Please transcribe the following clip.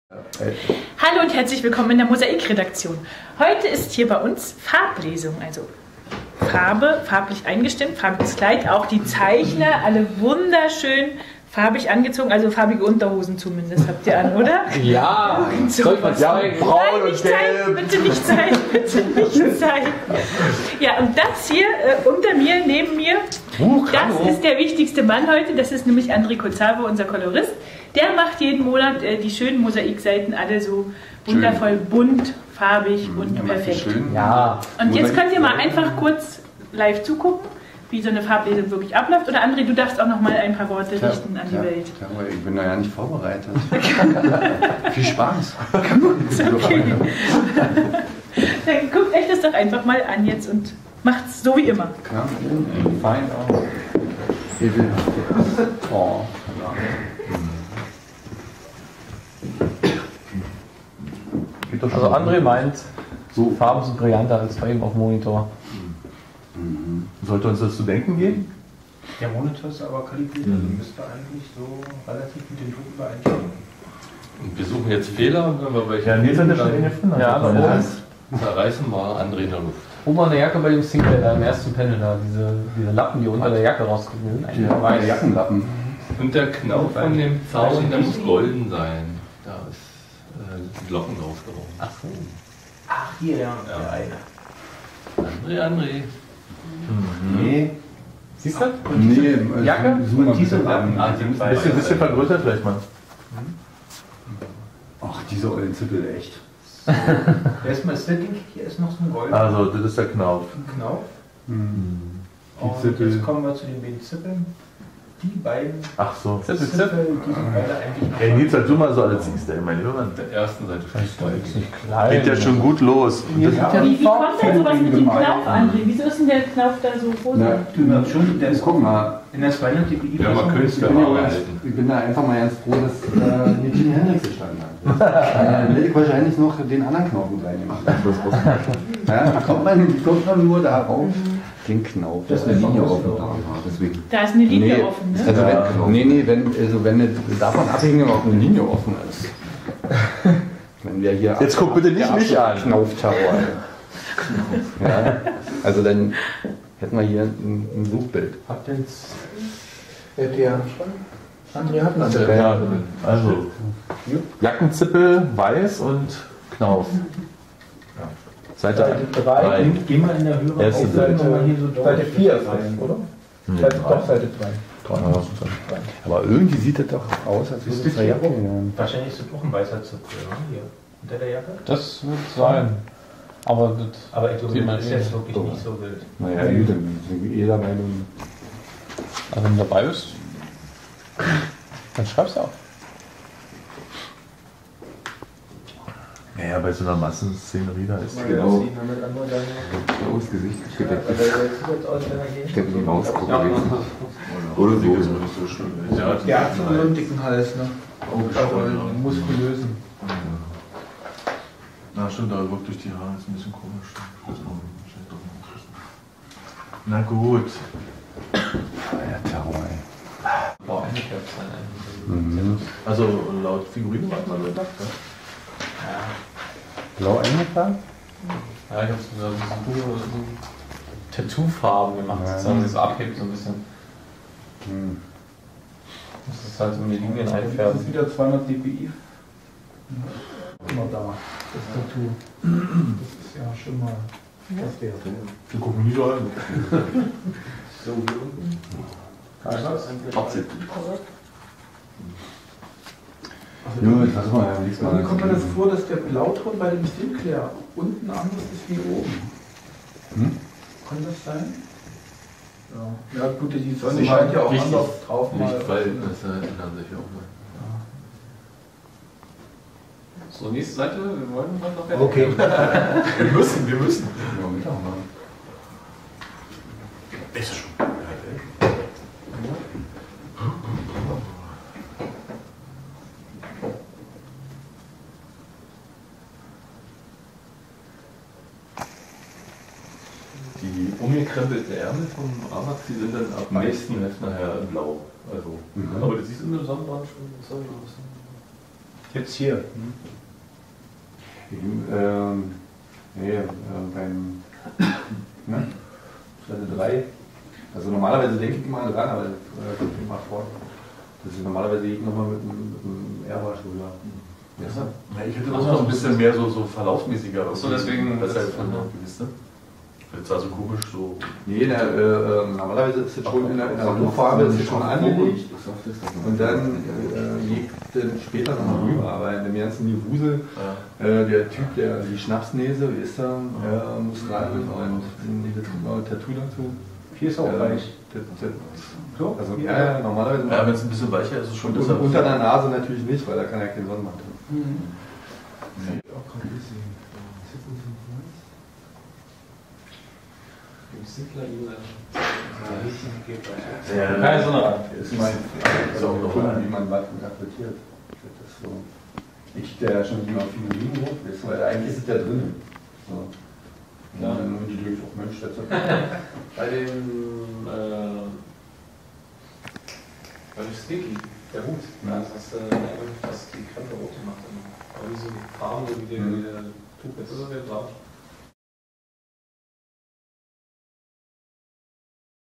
Hallo und herzlich willkommen in der Mosaikredaktion. Heute ist hier bei uns Farblesung, also Farbe, farblich eingestimmt, farbiges Kleid, auch die Zeichner, alle wunderschön farbig angezogen, also farbige Unterhosen zumindest habt ihr an, oder? Ja, soll ich mal zeigen? Braun Nein, nicht und gelb. zeigen, bitte nicht zeigen, bitte nicht zeigen. Ja, und das hier unter mir, neben mir, das ist der wichtigste Mann heute, das ist nämlich André Kotzavo, unser Kolorist. Der macht jeden Monat die schönen Mosaikseiten alle so wundervoll bunt, farbig und perfekt. Ja. Und jetzt könnt ihr mal einfach kurz live zugucken, wie so eine Farblesung wirklich abläuft. Oder André, du darfst auch noch mal ein paar Worte richten an die Welt. Ja, ich bin da ja nicht vorbereitet. Viel Spaß. Okay. Dann guckt euch das doch einfach mal an jetzt und macht's so wie immer. Ja, fein aus. Oh. Also André meint, so Farben sind brillanter als bei ihm auf dem Monitor. Sollte uns das zu denken geben? Der Monitor ist aber kalibriert, also müsste eigentlich so relativ mit den Druck übereinstimmen. Und wir suchen jetzt Fehler, wenn wir welche Ja, Nils hat ja schon den gefunden. Ja, aber oben, zerreißen wir André in der Luft. oben an der Jacke bei dem Single, da im ersten Panel, da diese Lappen, die unter der Jacke rausgucken. Der Jackenlappen. Und der Knauf von dem Zaun, der muss golden sein. Da ist die Glocken draufgehauen. Ach so. Ach, hier, ja, der eine. André. Nee. Siehst du? Nee, Jacke? zoom mal diese bitte Lappen. an. Ein bisschen vergrößert vielleicht mal. Ach, diese ollen Zippel, echt. Erstmal ist der Ding, hier ist noch so ein Gold. Also, das ist der Knauf. Knauf. Die Und Zippel. jetzt kommen wir zu den beiden Zippeln. Die beiden Ach so. Zippel, die sind beide eigentlich noch. Ey, Nils, als du mal so alles siehst, ey, mein lieber Mann. Der ersten Seite steht Nicht klein. Geht ja schon gut los. Und das, Wie kommt denn sowas mit dem Knauf, André? Wieso ist denn der Knauf da so rosa? Na, Schon, der ist guck mal. in der 200 dpi. Ja, man könnte es ja mal halten. Ich bin da einfach mal ganz froh, dass nicht Jimi Hendrix gestanden hat. Hätte ich wahrscheinlich noch den anderen Knauf mit reingemacht. Ja, wie kommt man nur darauf? Den Knauf. Das ist eine Linie offen da. Deswegen. Da ist eine Linie offen, ne? Also wenn davon abhängen, ob eine Linie offen ist. Wenn wir hier Jetzt guck bitte nicht mich an. Knaufterror. Ja, also dann hätten wir hier ein Suchbild. Habt ihr jetzt. Der André hat einen ja, also, Jackenzippel, weiß und Knauf. Seite 3. Geh mal in der höheren Erste Auflage mal hier so Seite 4 ist das, oder? Doch, Seite 2. Aber irgendwie sieht das doch aus, als würde es ja Jacken. Wahrscheinlich ist das auch ein weißer Zipfel, ne? Hier. Unter der Jacke? Das wird sein. Aber das Aber ich glaube, sieht man das ist jetzt wirklich nicht so wild. Naja, gut, dann sind wir dabei. Also wenn du dabei bist, dann schreibst du auf. Ja, bei so einer Massenszenerie da ist Genau. Das Gesicht gedeckt. Steckt die Maus gucken. Oder so. Der hat so einen dicken Hals, ne? Also einen muskulösen. Na stimmt, aber wirkt durch die Haare ist ein bisschen komisch. Na gut. Ja, Terror, ey. Boah, eine Kerze. Also laut Figurinen hat man gedacht, ne? Blau eingefärbt? Ja, ich habe so Tattoo-Farben gemacht, sozusagen, die so abhebt so ein bisschen. Das ist halt so in die Linien Das einfärben. ist wieder 200 dpi. Guck mal da, das Tattoo. Das ist ja schon mal was wert. Wir gucken nicht so an. So wie unten. Junge, das mal ja nichts Irgendwie kommt mir das vor, dass der Blauton bei dem Sinclair unten anders ist wie oben. Kann das sein? Ja, ja gut, die Sonne scheint ja auch anders drauf. Lichtverhältnisse ändern sich auch mal. So, nächste Seite, wir wollen noch fertig. Okay. Wir müssen. Ja, Mittag mal. Ist schon. Die umgekrempelten Ärmel vom Amax, die sind dann am meisten nachher in blau. Also, aber das siehst du in der Sonnenbrand schon. Jetzt hier. Beim Seite 3. Also normalerweise denke ich immer dran, aber das kommt mir mal vor. Das ist normalerweise gehe ich nochmal mit dem Airwash rüber. Ja, ich hätte das noch ein bisschen mehr so verlaufsmäßiger. So, deswegen das das halt von der Liste. Jetzt also komisch so. Nee, normalerweise ist es schon in der Rundfarbe ist es schon angelegt und dann legt dann später nochmal rüber. Aber in dem ganzen Gewusel, der Typ, der die Schnapsnäse, wie ist er, muss rein und ein Tattoo dazu. Hier ist auch weich. So? Also, ja, normalerweise. Ja, wenn es ein bisschen weicher ist, ist es schon besser. Unter der Nase natürlich nicht, weil da kann ja kein Sonnenbrand drin. Ja, so eine Art. Das ist mein Kunden, wie man was interpretiert. Das ist so. Ich der ja schon immer Figurinen hoch, weil eigentlich ist es ja drin. So. Ja, nur die durch auch Mensch, das Bei dem Sticky, der Hut, da hast du fast die Krempe rot gemacht. Aber wie so die Farben, so wie der Tuch jetzt ist, er drauf.